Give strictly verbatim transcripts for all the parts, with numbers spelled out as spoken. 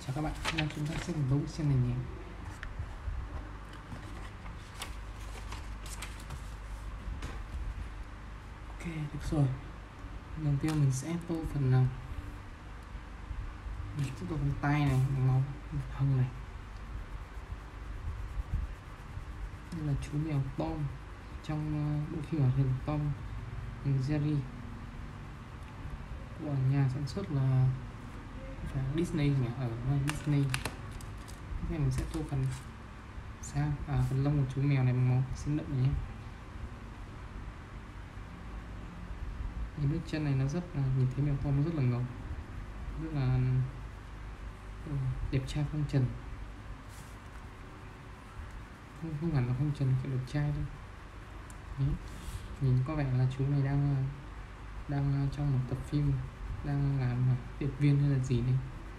Chào các bạn, hôm nay chúng ta sẽ cùng đấu xem này nhé. Ok, được rồi. Đầu tiên mình sẽ tô phần nào mình sẽ tô phần tay này, màu hồng này. Đây là chú mèo Tom trong bộ phim hoạt hình Tom and Jerry của nhà sản xuất là phải Disney nhỉ, ở Disney. Thế mình sẽ tô phần sang à, phần lông của chú mèo này bằng màu xanh đậm nhé. Nhìn bước chân này nó rất là, nhìn thấy mèo Tom nó rất là ngầu, rất là đẹp trai phong trần, không, không hẳn là phong trần, phải đẹp trai thôi. Đấy. Nhìn có vẻ là chú này đang đang trong một tập phim, đang làm điệp viên hay là gì này.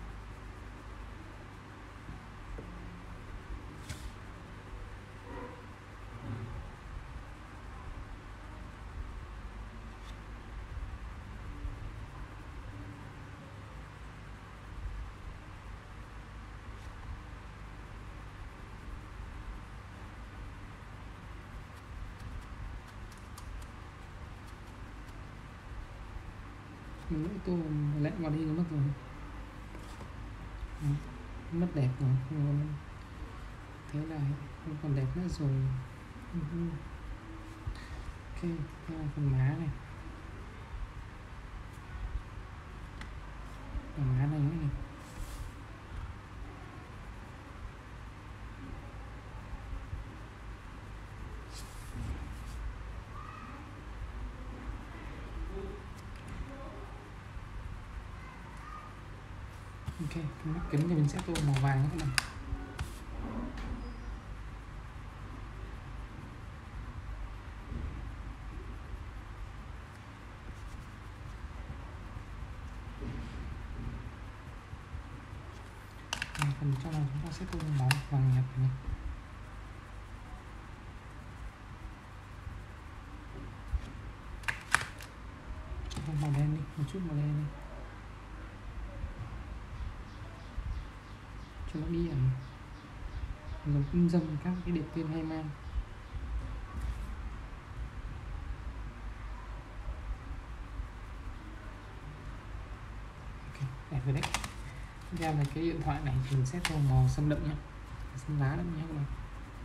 Mình lỗi tô lẽ vào đi nó mất rồi. Đó, mất đẹp rồi, không thế là không còn đẹp nữa rồi. Ok, đây là phần má này, phần má này nữa này. Ok, cái mắt kính thì mình sẽ tô màu vàng các bạn. À, phần trong này chúng ta sẽ tô màu vàng nhạt này. Cho màu đen đi, một chút màu đen đi, cho nó đi ẩn, giống kinh dâm các cái điệp viên hay mang. Ok, đẹp rồi đấy. Tiếp theo là cái điện thoại này thì mình sẽ tô màu xanh đậm nhé, xanh lá đậm nhé các bạn.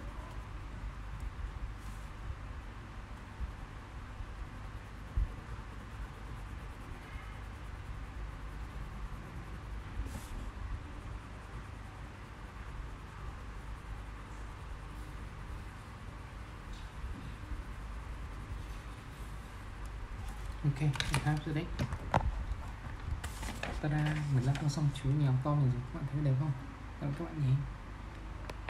Ok, mình have rồi đấy. Ta-da, mình đã tô xong chú mèo Tom này rồi, các bạn thấy đẹp không? Cảm ơn các bạn nhé.